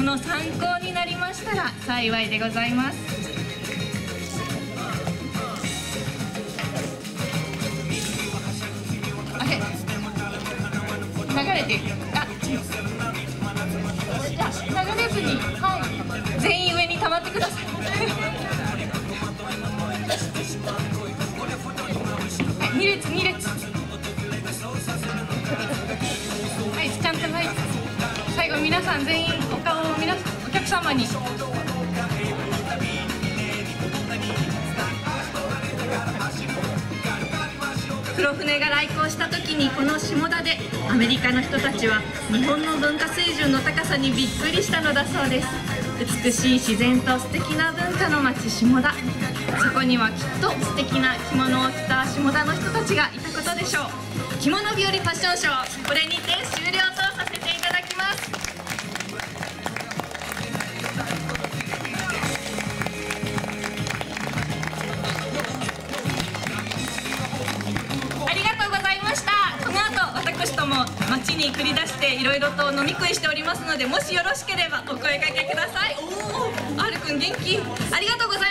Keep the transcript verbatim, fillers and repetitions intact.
の参考になりましたら幸いでございます。あれ、流れてる。あ、じゃあ流れずに、はい、全員上に溜まってください。はい、に列に列。はい、ちゃんとはい。最後皆さん全員お顔を皆お客様に。黒船が来航した時にこの下田でアメリカの人たちは日本の文化水準の高さにびっくりしたのだそうです。美しい自然と素敵な文化の街下田、そこにはきっと素敵な着物を着た下田の人たちがいたことでしょう。着物日和ファッションショー、これにて終了とさせていただきます。ありがとうございました。この後私とも街に繰り出していろいろと飲み食いしておりますので、もしよろしければお声掛けください。おお、Rくん元気。ありがとうございます。